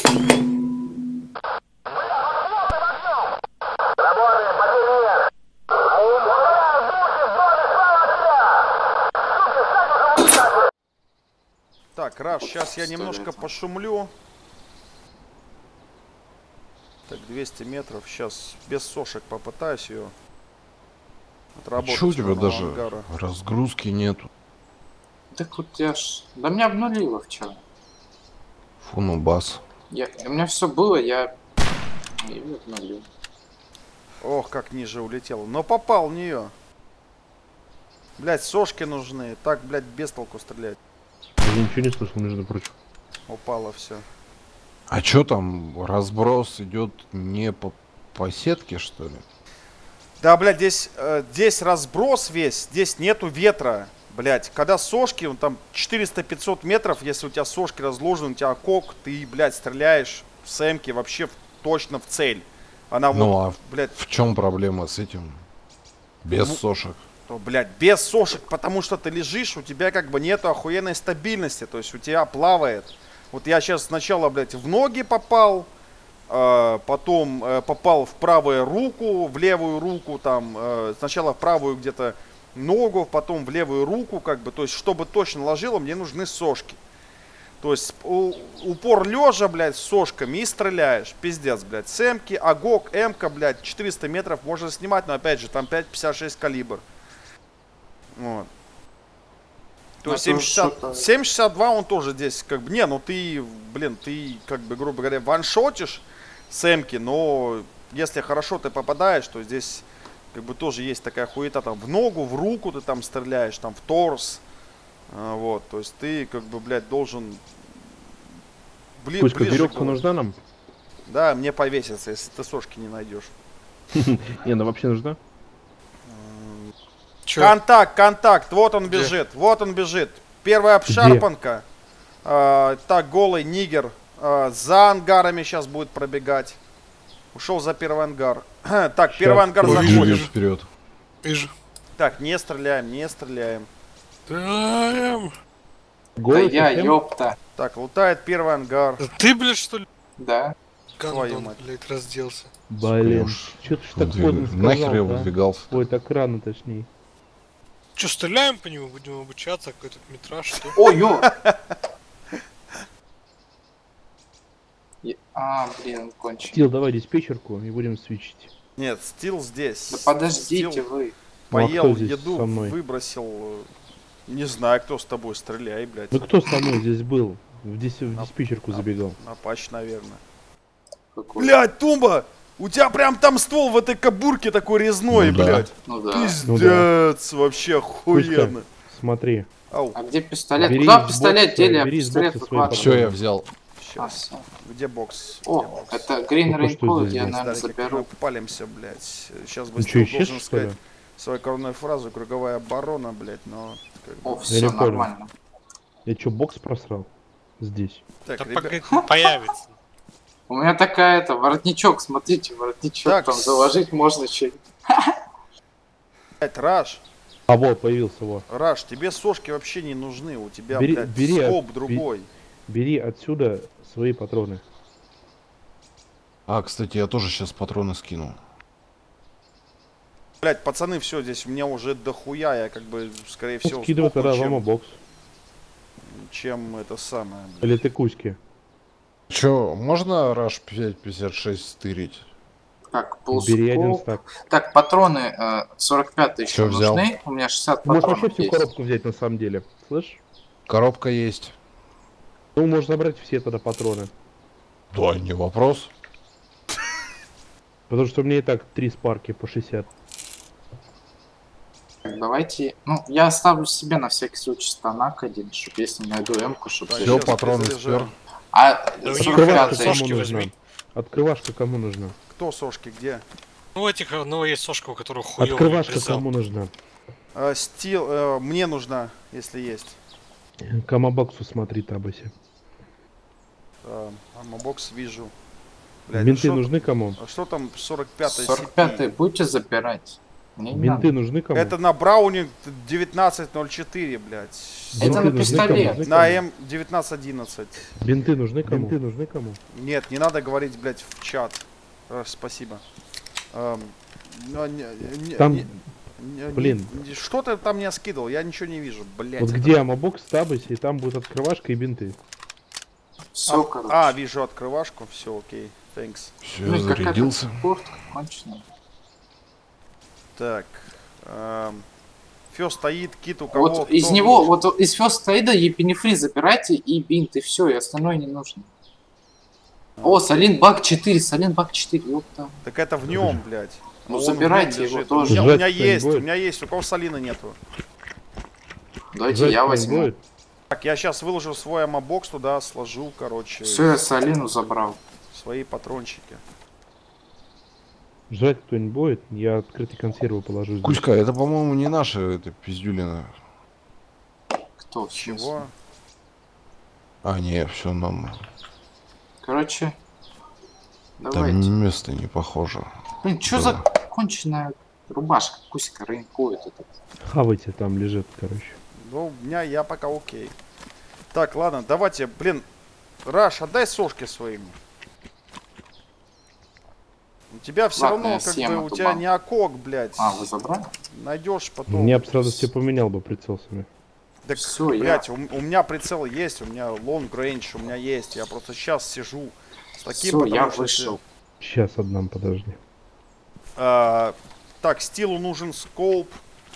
Так, Раш, сейчас я немножко пошумлю. Так, 200 метров. Сейчас без сошек попытаюсь ее отработать. Чё у тебя даже ангара. разгрузки нету? Так вот я ж... Да меня обнулило вчера. Фу, ну бас. У меня все было, я... И обнулил. Ох, как ниже улетел. Но попал в нее. Блять, сошки нужны. Так, блять, без толку стрелять. Я ничего не слышал, между прочим. Упало все. А чё там, разброс идет не по сетке, что ли? Да, блядь, здесь разброс весь, здесь нету ветра, блядь. Когда сошки, он там 400-500 метров, если у тебя сошки разложены, у тебя кок, ты, блядь, стреляешь с эмки вообще точно в цель. Она Ну, вот, а блядь, в чем проблема с этим? Без сошек. то, блядь, без сошек, потому что ты лежишь, у тебя как бы нету охуенной стабильности, то есть у тебя плавает. Вот я сейчас сначала, блядь, в ноги попал, потом попал в правую руку, в левую руку, там, сначала в правую где-то ногу, потом в левую руку, как бы, то есть, чтобы точно ложило, мне нужны сошки. То есть, упор лежа, блядь, с сошками и стреляешь, пиздец, блядь, с эмки, агок, эмка, блядь, 400 метров можно снимать, но, опять же, там 5,56 калибр. Вот. То есть 7,62 он тоже здесь, как бы, не, ну ты, блин, ты, как бы, грубо говоря, ваншотишь с эмки, но если хорошо ты попадаешь, то здесь, как бы, тоже есть такая хуета, там, в ногу, в руку ты там стреляешь, там, в торс, вот, то есть ты, как бы, блядь, должен, Кузька, веревка нужна нам? Да, мне повеситься, если ты сошки не найдешь. Не, она вообще нужна? Чё? Контакт, вот он бежит, вот он бежит. Первая обшарпанка. Так, голый нигер. За ангарами сейчас будет пробегать. Ушел за первый ангар. Так, первый ангар заходит. Вперед. Вижу. Так, не стреляем, не стреляем. Стреляем. Да я, ёпта. Так, лутает первый ангар. Ты, блядь, что ли? Да. Твою Гандон, мать. блядь, разделся. Блин, что ты ж так поздно сказал, Нахер я да? выдвигался? Ой, так рано, точнее. Че, стреляем по нему, будем обучаться, какой-то метраж, что? Ой, ё! Блин, кончил. Стил, давай диспетчерку и будем свечить. Нет, стил здесь. Да подождите Стил вы. поел Ну, а кто здесь еду, со мной? выбросил. Не знаю, кто с тобой, стреляй, блядь. Ну кто со мной здесь был? В диспетчерку забегал. Напач, наверное. Какой? Блядь, Тумба! У тебя прям там ствол в этой кобурке такой резной, Ну да. блядь. Ну да. Пиздец, вообще охуенно. Кузька, смотри. Ау, А где пистолет? Бери Куда из пистолет бокса, дели? А бери из пистолет бокса свои выкладывай. Все, я взял. щас. всё. Где бокс? О, Где бокс? это Green Только что Raincoat, здесь я, был. наверное, Да, как мы заберу. палимся, блядь. Сейчас бы Ну что, Стил исчез, должен что ли? сказать свою коронную фразу, круговая оборона, блядь, но... как бы- О, Я все не понял. нормально. Я чё, бокс просрал? Здесь. Так, Да ребят, появится. У меня такая воротничок, смотрите, воротничок Так, там заложить можно че. блядь, Раш, А вот, появился, вот. Раш, тебе сошки вообще не нужны, у тебя, Бери- блядь, бери, скоп другой. Бери отсюда свои патроны. А, кстати, я тоже сейчас патроны скинул. Блядь, пацаны, все, здесь у меня уже дохуя, я как бы, скорее всего, Скидывай сдохну, тогда вам бокс. чем это самое, блядь. Или ты Кузьки. Че, можно Rush 556 стырить? Так, Бери один полскоп. стак. Так, патроны 45 еще Чё взял? нужны. У меня 60 Можешь патронов вообще всю есть. коробку взять на самом деле. Слышь? Коробка есть. Ну, можно забрать все тогда патроны. Да, не вопрос. Потому что у меня и так 3 спарки по 60. Так, давайте. Ну, я оставлю себе на всякий случай станак один, чтобы если найду эмку, чтобы... Так, Все, щас патроны перезаряжаю. спер. А Да у них Открывашка 45 сошки кому нужна? возьми. Открывашка кому нужна? Кто сошки, где? Ну, этих, ну, есть сошка, у которых хуёвый Открывашка прицел. кому нужна? Стил, мне нужна, если есть. Камабоксу смотри, Табаси. Амобокс вижу. Блядь, Менты что- нужны кому? А что там 45-й 45 будете забирать? Мне не Бинты надо. нужны кому? Это на Брауне 1904, блядь. Это Бинты на нужны пистолет. кому? На М1911. Бинты нужны кому? Бинты нужны кому? Нет, не надо говорить, блядь, в чат. Спасибо. Там, блин. блин. Что ты там мне скидывал? Я ничего не вижу, блядь. Вот это- где амобокс, табайся, и там будет открывашка и бинты. Все, короче. вижу открывашку. Все, окей. Thanks. Все, Ну и какая-то зарядился. куртка конченая. Так. Фё стоит, кит у кого. Вот из кто него, лучше? вот из First Aid епинефрин забирайте и бинт, и все, и остальное не нужно. О, Салин Бак 4, Салин Бак 4, ёпта. Так это в нем, блядь. Ну, Он в нем забирайте его лежит. тоже. У меня Жать есть, будет? у меня есть. У кого Салина нету? Давайте Жать я не возьму. будет? Так, я сейчас выложу свой амобокс туда, сложу, короче, Все, я Салину забрал. свои патрончики. Жать кто-нибудь будет? Я открытый консервы положу здесь. Кузька, это, по-моему, не наша, это пиздюлина. Кто? в смысле? Чего? А, не, все нам. Короче, Там давайте. место не похоже. Блин, что за конченая рубашка? Кусика рынкует этот. Хавайте, там лежит, короче. Ну, у меня я пока окей. Так, ладно, давайте, блин, Раш, отдай сошки своим. У тебя все Ладно, равно, я как съем бы, у эту тебя банку. не окок, блядь. А, вы забрали? Найдешь потом. Я бы сразу все поменял бы прицел себе. Так, Всё, я- блядь, у меня прицел есть, у меня long range, у меня есть. Я просто сейчас сижу с таким, Все, я потому что вышел. Сейчас отдам, подожди. так, стилу нужен скоп.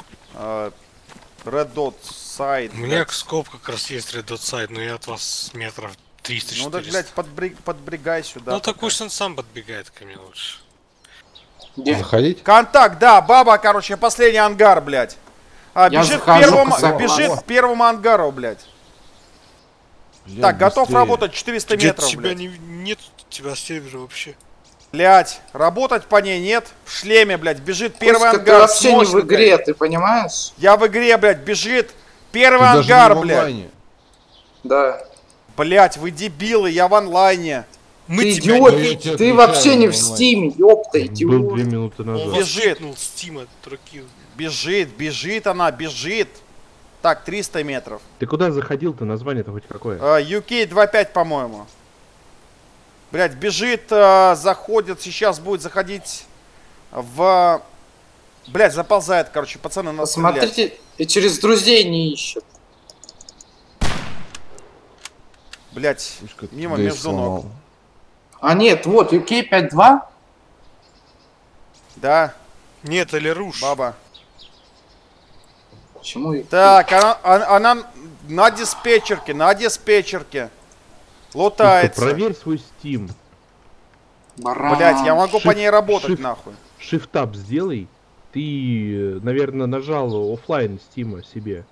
Red Dot Side. У меня скоп как раз есть Red Dot Sight, но я от вас метров 300-400. Ну так, блядь, подбригай сюда. Ну так пока. пусть он сам подбегает ко мне лучше. Где? Заходить? Контакт, да, баба, короче, последний ангар, блядь. Я Бежит к захожу, первому, согласен. бежит к первому ангару, блядь. Блядь, Так, готов быстрее. работать 400 Где метров, тебя блядь. нет тебя сервера вообще. Блядь, работать по ней нет. В шлеме, блядь, бежит первый Кузька, ангар. ты вообще не в мощный, игре, блядь. ты понимаешь? Я в игре, блядь, бежит Ты первый даже не ангар, в блядь. онлайне. Да. Блядь, вы дебилы, я в онлайне. Мы Ты тебя идиот, не- Я тебя ты вообще не в отвечаю, стиме, ёпта, Был идиот. 2 минуты Он назад. вас Бежит. кикнул с Тима, дураки. Бежит она, бежит. Так, 300 метров. Ты куда заходил-то? Название-то хоть какое? UK 2.5, по-моему. Блядь, бежит, заходит, сейчас будет заходить в... Блядь, заползает, короче, пацаны, надо стрелять. Смотрите, и через друзей не ищет. Блядь, Кузька, ты мимо, дейс между ног. сломал. А нет, вот, UK 5.2. Да, Нет, или Руш. баба. Почему? Так, она на диспетчерке, Кузька, Лутается. проверь свой Steam. Баран. Блядь, я могу по Shift- ней работать, shift. нахуй. Shift-Tab сделай. Ты, наверное, нажал оффлайн Steam себе.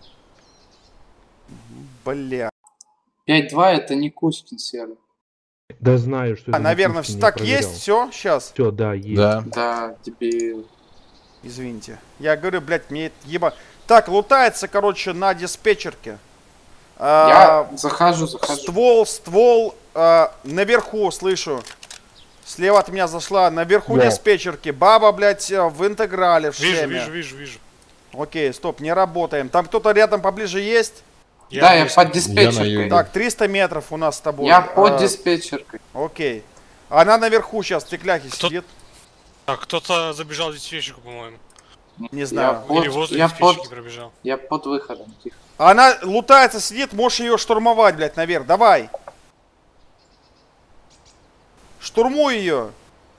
Бля. 5.2 это не Кузькин сервер. Да знаю, что это на Наверное, Кузьке, не так проверял. есть, все, сейчас. Все, да, есть. Да. Да, дебил. Извините. Я говорю, блядь, мне это еба... Так, лутается, короче, на диспетчерке. Я захожу. Ствол, наверху, слышу. Слева от меня зашла, наверху Да. диспетчерки. Баба, блядь, в интеграле, в шлеме. Вижу. Окей, стоп, не работаем. Там кто-то рядом поближе есть? Да, я есть. под диспетчеркой. юге. Так, 300 метров у нас с тобой. Я под диспетчеркой. Окей. Она наверху сейчас в стекляхе Кто- сидит. А кто-то забежал в диспетчерку, по-моему. Не знаю. Вот, Или возле я диспетчерки под- пробежал. Я под выходом. Тихо. Она лутается, сидит, можешь ее штурмовать, блядь, наверх. Давай. Штурмуй ее.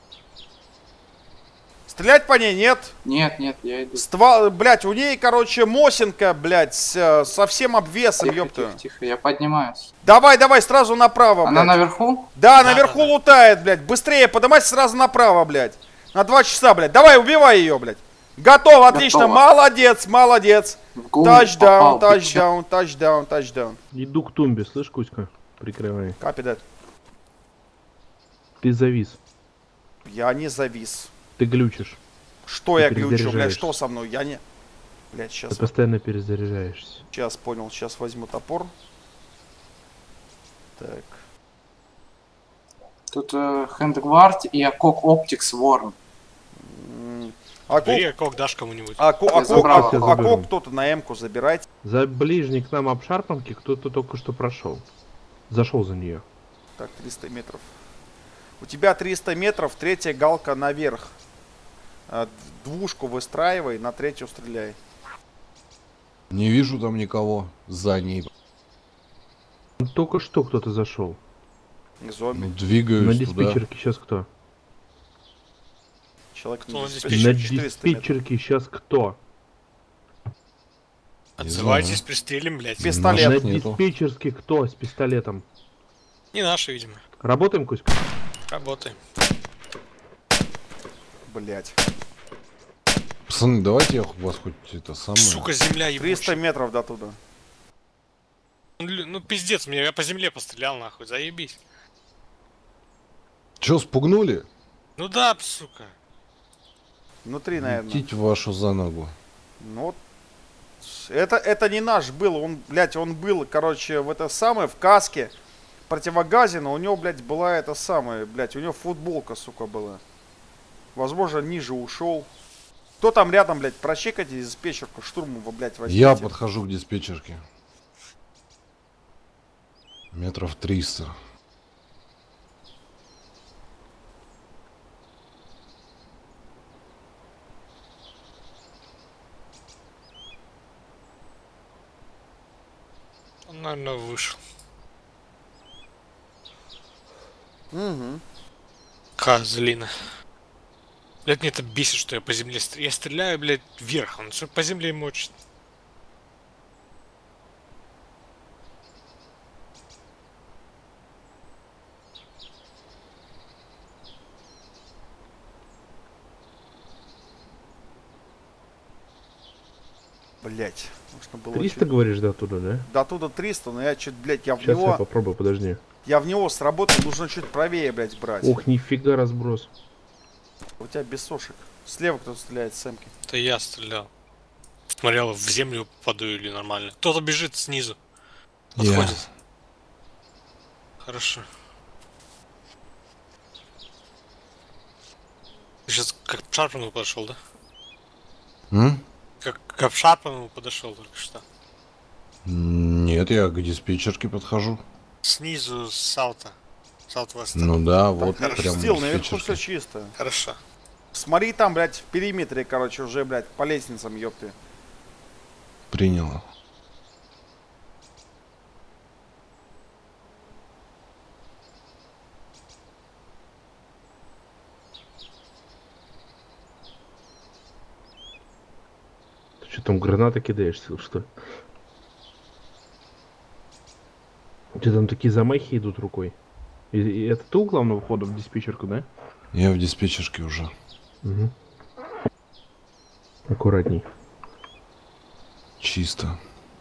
Стрелять по ней нет. Нет, я иду. Ствол, блядь, у ней, короче, Мосинка, блядь, со всем обвесом, Тихо, ёпта. тихо, я поднимаюсь. Давай, сразу направо, Она блядь. наверху? Да, Да, наверху да, да. лутает, блядь. Быстрее, поднимайся сразу направо, блядь. На 2 часа, блядь. Давай, убивай ее, блядь. Готово, отлично. Готово. Молодец. В голову Тачдаун, попал, бича. тачдаун. Иду к тумбе, слышь, Кузька? Прикрывай. Copy that. Ты завис. Я не завис. Ты глючишь. Что Ты я глючу, блядь, перезаряжаешься. что со мной? Я не... Блядь, Ты сейчас, постоянно перезаряжаешься. сейчас понял, сейчас возьму топор. Так. Тут Handguard и Акок Optics Worm. Бери окок, дашь кому-нибудь. забрал окок. Окок кто-то на М-ку забирать. За ближний к нам обшарпанки кто-то только что прошел. Зашел за нее. Так, 300 метров. У тебя 300 метров, третья галка наверх. Двушку выстраивай, на третью стреляй. Не вижу там никого за ней. Только что кто-то зашел. Зомби. Ну, двигаюсь На туда. диспетчерке сейчас кто? Человек Кто на На 400 метров. диспетчерке сейчас кто? Отзывайтесь, знаю. пристрелим, блядь. Пистолет. На Наших нету. диспетчерске кто с пистолетом? Не наши, видимо. Работаем, Кузька? Работаем. Блять. Пацаны, давайте я вас хоть это самое... Сука, земля 300 ебучая. метров до туда. Ну пиздец, я по земле пострелял нахуй, заебись. Чё, спугнули? Ну да, сука. Внутри, наверное. Летите вашу за ногу. Ну вот. Это не наш был. Он, блядь, он был, короче, в это самое, в каске. Противогазе, но у него, блядь, была это самое, блядь, у него футболка, сука, была. Возможно, ниже ушел. Кто там рядом, блядь, прочекайте диспетчерку, штурмова, блядь, возьмите. Я подхожу к диспетчерке. Метров 300. Он, наверное, вышел. Угу. Козлина. Блядь, мне это бесит, что я по земле стреляю. Я стреляю, блядь, вверх. Он что по земле мочит. Блядь. Нужно было 300 чуть- говоришь до туда, да? До туда 300, но я чуть, блядь, я в Сейчас я него... попробую, подожди. Я в него сработал, нужно чуть правее, блядь, брать. Ох, нифига разброс. У тебя без сошек. Слева кто-то стреляет с Эмки. Это я стрелял. Смотрел, в землю попаду или нормально. Кто-то бежит снизу. Я. Подходит. Хорошо. Ты сейчас как к Шарпану подошел, да? Как к Шарпану подошел только что. Нет, я к диспетчерке подхожу. Снизу, с саута. Саут-веста. Ну да, вот хорошо. прям Стил, у наверху все диспетчерки. чисто. Хорошо. Смотри там, блядь, в периметре, короче, уже, блядь, по лестницам, ёпты. Приняла. Ты что там, гранаты кидаешься, что ли? У тебя там такие замахи идут рукой. И это ты у главного входа в диспетчерку, да? Я в диспетчерке уже. Угу. Аккуратней. Чисто.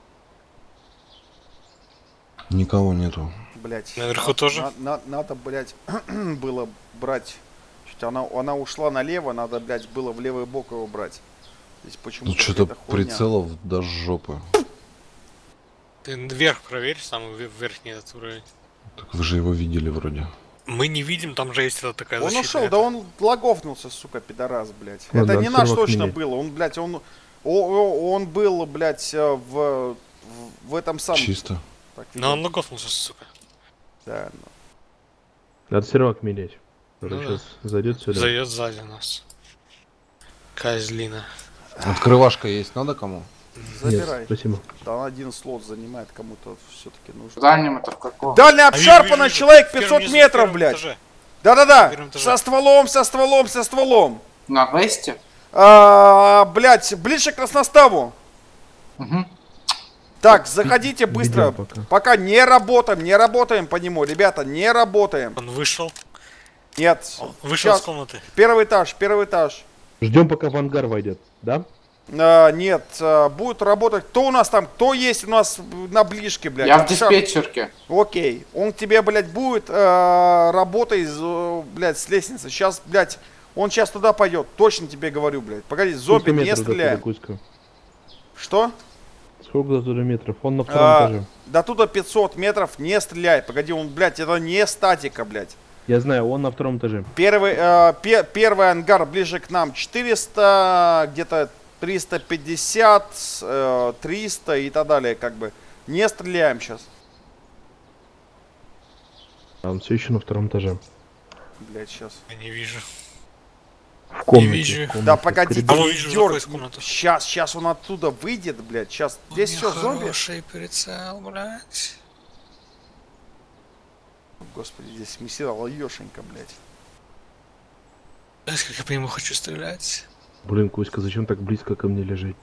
Никого нету. Блядь. Наверху тоже? Надо, блядь, было брать. Чуть она ушла налево, надо, блядь, было в левый бок его брать. Здесь почему-то Тут что-то какая-то хуйня. прицелов до жопы. Ты вверх проверь, самый верхний этот уровень. Так вы же его видели вроде. Мы не видим, там же есть эта такая Он защита. ушел, да он логовнулся, сука, пидорас, блядь. Ладно, Это не наш сервак точно меняй. был, он, блядь, он был, блядь, в этом самом... Чисто. Так, Но он видел? логофнулся, сука. Да, ну. Надо сервак менять. Ну Сейчас зайдет сюда. Зайдет сзади нас. Козлина. Открывашка есть, надо кому? Забирай. Нет, спасибо. Да, один слот занимает, кому-то все-таки нужно. В дальнем это в каком? Дальний А, вижу, обшарпанный вижу, человек в первом 500 низу, в метров, первом блядь. этаже. Да-да-да, первом этаже. со стволом, со стволом, со стволом. На весте? Блядь, ближе к красноставу. Угу. Так, заходите быстро. Ведем пока. Пока не работаем по нему, ребята, не работаем. Он вышел. Нет, Вышел Сейчас. из комнаты. первый этаж. Ждем, пока в ангар войдет, да? Нет, будет работать. Кто у нас там? Кто есть у нас на ближке, блядь? Я в Обшар- диспетчерке. Окей. Он к тебе, блядь, будет работать, блядь, с лестницы. Сейчас, блядь, он сейчас туда пойдет. Точно тебе говорю, блядь. Погоди, зомби, Сколько не метров до туда, стреляем. Кузька? Что? Сколько до туда метров? Он на втором этаже. До туда 500 метров, не стреляй. Погоди, он, блядь, это не статика, блядь. Я знаю, он на втором этаже. Первый ангар ближе к нам 400, где-то 350, 300 и так далее, как бы. Не стреляем сейчас. А он все еще на втором этаже. Блять, сейчас. Я не вижу. В комнате. вижу. в комнате, Да в погодите, коридоре. Кого вижу, заходит в комнату. Сейчас он оттуда выйдет, блядь. Сейчас. Здесь все зомби. Хороший прицел, блядь. Господи, здесь месила ешенька, блядь. Знаешь, как я по нему хочу стрелять? Блин, Кузька, зачем так близко ко мне лежать?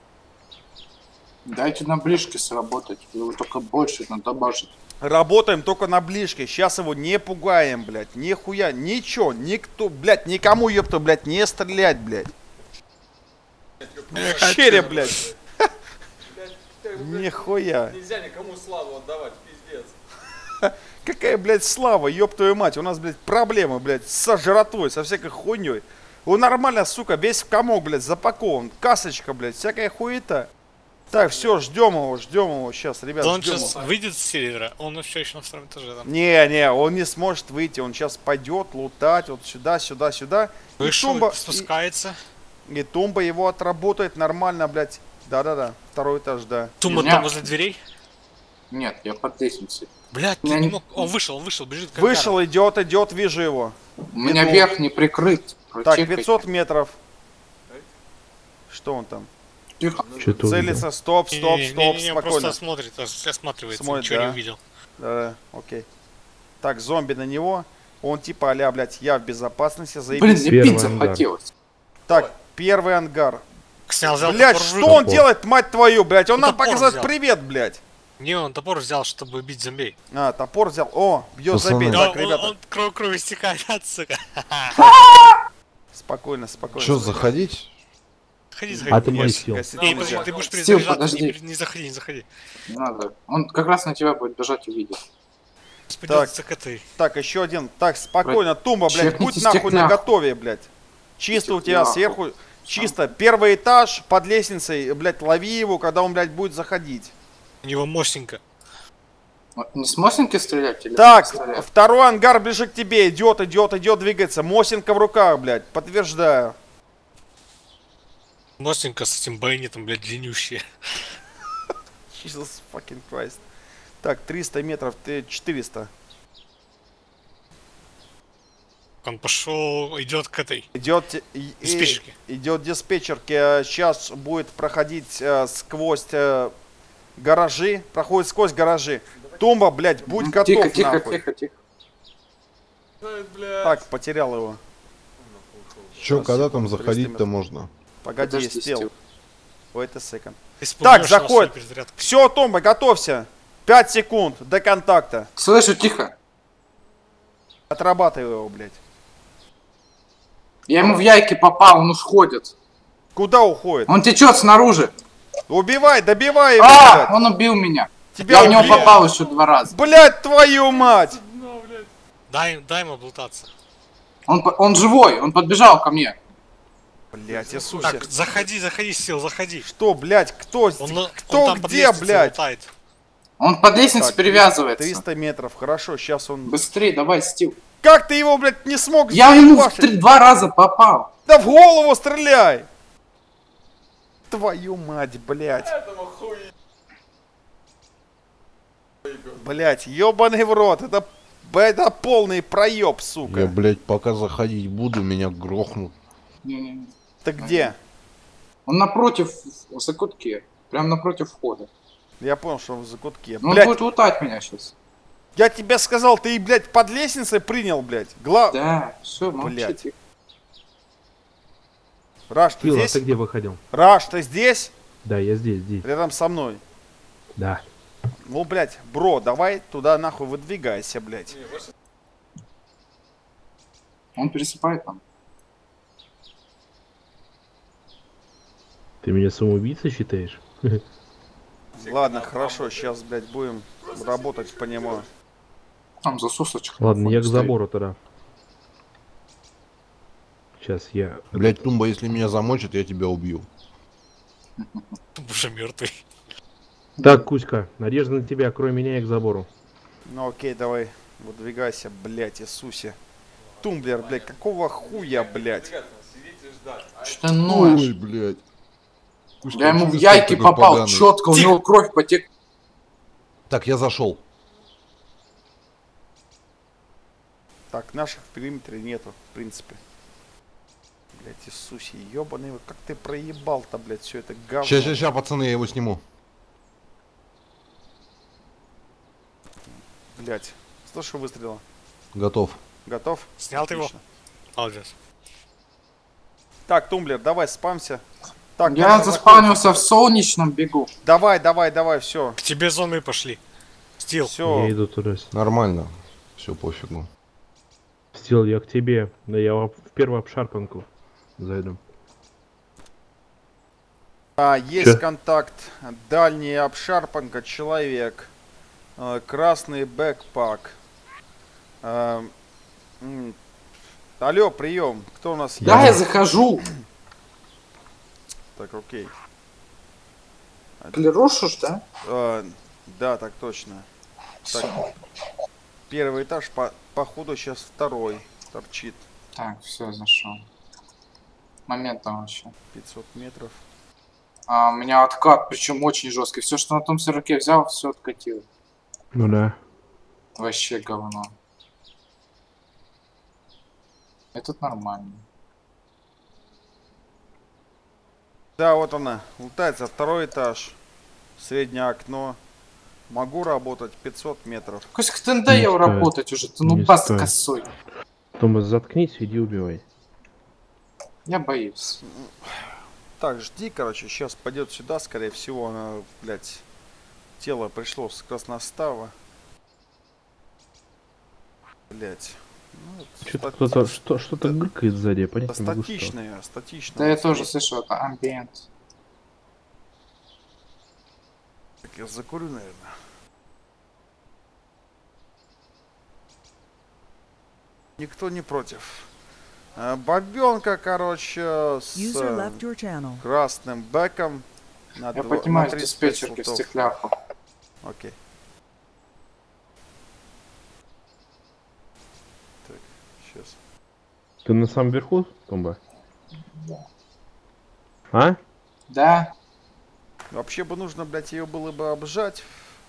Дайте на ближке сработать. Его только больше надо башить. Работаем только на ближке. Сейчас его не пугаем, блядь. Нихуя, ничего, никто, блядь, никому, ёпта, блядь, не стрелять, блядь. Чере, блядь. Нихуя. Нельзя никому славу отдавать, пиздец. Какая, блядь, слава, ёб твою мать. У нас, блядь, проблемы, блядь, со жратвой, со всякой хуйней. Он нормально, сука, весь в комок, блядь, запакован. Касочка, блядь, всякая хуета. Так, все, ждем его, сейчас, ребят, Да он ждем сейчас его. выйдет с сервера, он все еще на втором этаже там. Не, он не сможет выйти, он сейчас пойдет лутать вот сюда. И Вышел, спускается. и тумба его отработает нормально, блядь. Да, второй этаж, да. Тума Меня- там возле дверей. Нет, я под лестницей. Блядь, ты Я не не- мог. Он вышел, бежит к Вышел, идет, вижу его. У меня Иду. верх не прикрыт. Так, Чекайте. 500 метров. Что он там? Тихо. Что-то Целится, стоп, Не, спокойно. просто смотрит, осматривается, Смотрит, ничего да. не увидел. Да, окей. Так, зомби на него. Он типа а-ля, блядь, я в безопасности, Блин, заебись. мне Первый пицца ангар. хотелось. Так, первый ангар. Взял Блядь, топор в что руку. он делает, мать твою, блядь? Он Он нам топор показать взял. привет, блядь. Не, он топор взял, чтобы бить зомби. А, топор взял. О, бьет Пацаны. забей. Да, Так, ребята, он кровь истекает от, сука. спокойно. Что, заходить? Ходи, А ты заходи. мой Нет, сил. Гасить Не, нельзя. подожди, ты будешь Стил, перезаряжаться, подожди. не заходи. Не надо. Он как раз на тебя будет бежать, увидит. Придется к этой. Так, еще один. Так, спокойно, тумба, блядь, Чекните будь нахуй стекляк. на готове, блядь. Чисто у тебя Стекляк. сверху, чисто. Первый этаж под лестницей, блядь, лови его, когда он, блядь, будет заходить. У него мощненько. Не с Мосинки стрелять или Так, стрелять? второй ангар ближе к тебе, идет, двигается. Мосинка в руках, блядь, подтверждаю. Мощненько с этим байонетом, блядь, длиннющие. Jesus fucking Christ. Так, 300 метров, ты 400. Он пошел, идет к этой. Идет Диспетчерки. идет диспетчерки. Сейчас будет проходить сквозь гаражи. Проходит сквозь гаражи. Тумба, блядь, будь готов, Тихо. нахуй. Так, потерял его. Че, Сейчас, когда секунду, там 300 заходить-то метров. можно? Погоди, Подожди, стел. Стил. Wait a second. Ты Так, спугнешь его заходит. своей перезарядкой. Все, Тумба, готовься. 5 секунд до контакта. Слышу, тихо. Отрабатывай его, блядь. Я ему в яйки попал, он уж ходит. Куда уходит? Он течет снаружи. Убивай, добивай его, А, блядь. он убил меня. Тебя Я в него убили. попал еще 2 раза. Блядь, твою мать! Дай ему облутаться. Он живой, он подбежал ко мне. Блядь, Иисусе. Так, заходи, Сил, заходи. Что, блядь, кто, Он кто там под где, лестницей блядь? лутает. Он под лестницей Так, перевязывается. 300 метров, хорошо, сейчас он... Быстрее, давай, Стив. Как ты его, блядь, не смог Я ему заебашить? 2 раза попал. Да в голову стреляй! Твою мать, блядь. Блядь, ебаный в рот, это полный проеб, сука. Я, блядь, пока заходить буду, меня грохнут. Не-не-не. Ты где? Он напротив, в закутке. Прям напротив входа. Я понял, что он в закутке. Ну, он Блядь, будет лутать меня сейчас. я тебе сказал, ты, блядь, под лестницей принял, блядь. Да, все, Блядь. молчите. Раш, ты Килл, а здесь? ты где выходил? Раш, ты здесь? Да, я здесь. Рядом со мной. Да. Ну, блядь, бро, давай туда нахуй выдвигайся, блядь. Он пересыпает там. Ты меня самоубийцей считаешь? Ладно, хорошо, сейчас, блядь, будем работать по нему. Там засусочка. Ладно, я к стоит. забору тогда. Сейчас я... Блядь, Тумба, если меня замочат, я тебя убью. Уже мертвый. Так, Кузька, надежда на тебя, крой меня, я к забору. Ну, окей, давай. Выдвигайся, блядь, Иисусе. Тумблер, блядь, какого хуя, блядь? Сидеть и ждать. Что ты ноешь? Ой, блядь. Пусть Я ему в кончится яйки такой попал, поганый. четко, у него кровь потек. Так, я зашел. Так, наших в периметре нету, в принципе. Блядь, Иисусе, ебаный, как ты проебал-то, блядь, все это говно. Сейчас, пацаны, я его сниму. Блядь, слышу выстрела. Готов. Готов? Снял ты его? Отлично. Молодец. Так, Тумблер, давай, спамся. Так, Я нужно заспавнился в солнечном бегу. закончить. Давай, все. К тебе зоны пошли. Стил. Все. Я иду туда. Нормально. Все, пофигу. Стил, я к тебе. Да я в первую обшарпанку зайду. Есть Чё? контакт. Дальняя обшарпанка, человек. Красный бэкпак. Алло, прием. Кто у нас Да, есть? я захожу. Так, окей. Клерошишь, да? Да, так точно. Так, Всё. первый этаж, походу сейчас второй торчит. Так, все, зашел. Моментом вообще. 500 метров. А, у меня откат, причем очень жесткий. Все, что на том 40 взял, все откатил. Ну да. Вообще говно. Этот нормально. Да, вот она. Лутается второй этаж. Среднее окно. Могу работать 500 метров. Коська, ты надоел Не стоит. работать уже, ты ну Не бас стоит. косой. Томас, заткнись, иди убивай. Я боюсь. Так, жди, короче, сейчас пойдет сюда, скорее всего, она, блядь, тело пришло с красностава. Блядь. Ну, Что-то кто-то что-то гыкает сзади, я понять не могу, что. статичная. Да я тоже слышу, это амбиент. Так, я закурю, наверное. Никто не против. Бабенка, короче, с User left your channel. красным бэком. На Я дво- поднимаюсь на с 35 диспетчерки в футов. стекляху. Окей. Так, сейчас. Ты на самом верху, Томба? А? Да, Вообще бы нужно, блядь, ее было бы обжать.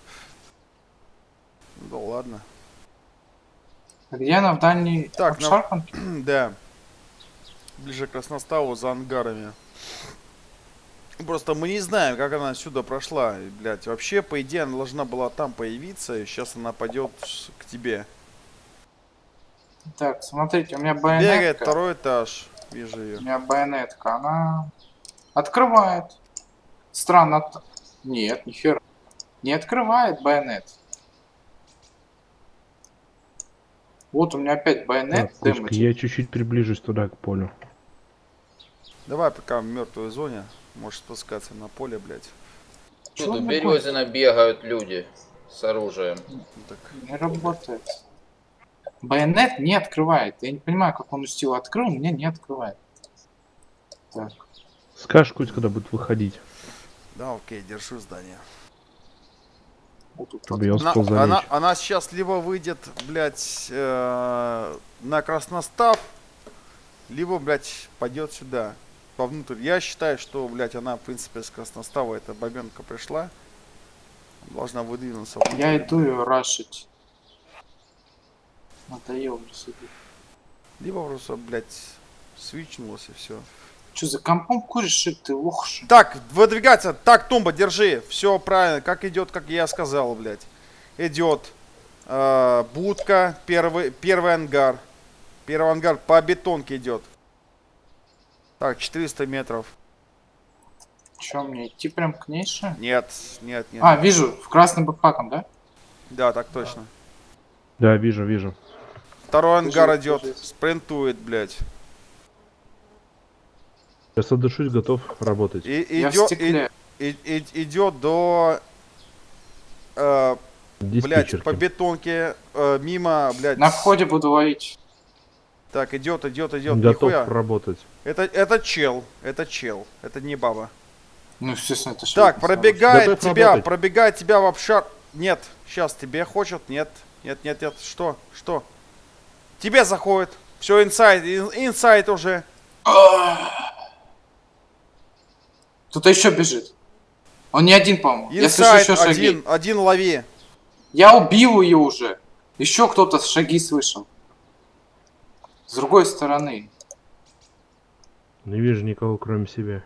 Да ладно. где она в дальней Так, на- обшарпанке? Да. Ближе к красноставу за ангарами. Просто мы не знаем, как она отсюда прошла. И, блядь, вообще, по идее, она должна была там появиться, и сейчас она пойдет к тебе. Так, смотрите, у меня Бегает байонетка. второй этаж. Вижу У ее. меня байонетка, она открывает. Странно. Нет, нихера. Не открывает байонет. Вот у меня опять байонет. Так, Кузька, дэмэдж. я чуть-чуть приближусь туда, к полю. Давай, пока в мертвой зоне. Можешь спускаться на поле, блядь. Чё Тут у он Березина бегают люди с оружием. Так. Не работает. Байонет не открывает. Я не понимаю, как он устил открыл, мне не открывает. Так. Скажешь, Кузь, когда будет выходить, Да, окей, держу здание. Вот тут чтобы я Она, успел залечь. она сейчас либо выйдет, блядь, на красностав, либо, блядь, пойдет сюда, вовнутрь. Я считаю, что, блядь, она, в принципе, с красностава, эта бабенка пришла. Должна выдвинуться внутрь. Я иду ее рашить. Надоел уже сидеть. Либо просто, блядь, свичнулась и все. Че за компом куришь, ты лохши? Так, выдвигаться. Так, Тумба, держи. Все правильно. Как идет, как я сказал, блядь. Идет будка, первый ангар. Первый ангар по бетонке идет. Так, 400 метров. Че, мне идти прям к ней, что ли? Нет, нет, нет. А, вижу, в красным бэкпаком, да? Да, так точно. Да, вижу. Второй ангар Бежит, идет. бежит. Спринтует, блядь. Сейчас отдышусь, готов работать. И Я в идет, стекле. идет до, блядь, Диспетчерки. по бетонке, мимо, блядь. На входе буду ловить. Так, идет. Готов Нихуя. работать. Это чел. Это не баба. Ну, естественно, это Так, швейк, пробегает Готов тебя, работать. пробегает тебя в обшар. Нет, сейчас тебе хочет, нет. Нет, нет, нет. Что? Что? Тебе заходит. Все, инсайд. Инсайд уже. Кто-то еще бежит. Он не один, по-моему. Я слышу Инсайд еще шаги. один лови. Я убил ее уже. Еще кто-то шаги слышал. С другой стороны. Не вижу никого, кроме себя.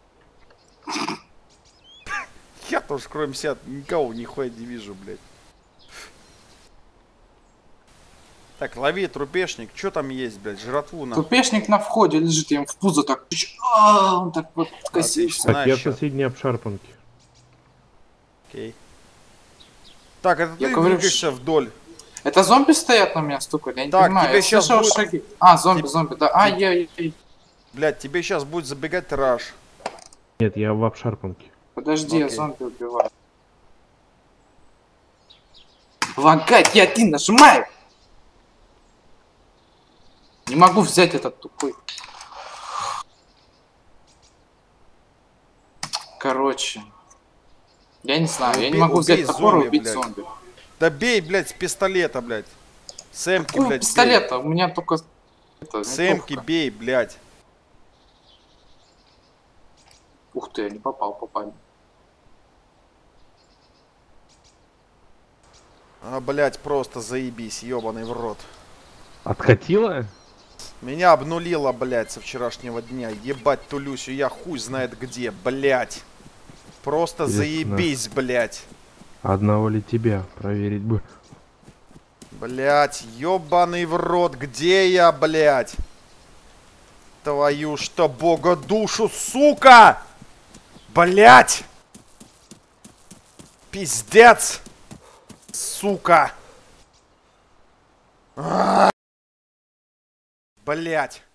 Я тоже, кроме себя, никого нихуя не вижу, блядь. Так, лови трупешник. Что там есть, блядь? Жратву на. Тупешник на входе лежит, я ему в пузо так... Он так вот откосился. Отлично. Так, я в Значит. соседней обшарпанке. Окей. Так, это Я ты говорю, двигаешься вдоль. Это зомби стоят на меня стукали? Я не Так, понимаю, тебе я щас слышал будет- шаги. А, зомби, да. Ай-яй-яй. Блядь, тебе сейчас будет забегать раш. Нет, я в обшарпанке. Подожди, я Окей. зомби убиваю. Лагать, я один нажимаю! Не могу взять этот тупой. Короче. Я не знаю, я не Убей- могу взять убей топор и зомби, убить блядь. зомби. Да бей, блядь, с пистолета, блядь. С эмки, Какого блядь, пистолета? У меня только... Это, бей. С эмки винтовка. бей, блядь. Ух ты, я не попал, попали. А, блядь, просто заебись, ебаный в рот. Откатила? Меня обнулило, блядь, со вчерашнего дня. Ебать Тулюсю, я хуй знает где, блядь. Просто Интересно. заебись, блядь. Одного ли тебя проверить бы? Блядь, ебаный в рот, где я, блядь? Твою что, бога душу, сука! Блядь! Пиздец! Сука! Блядь!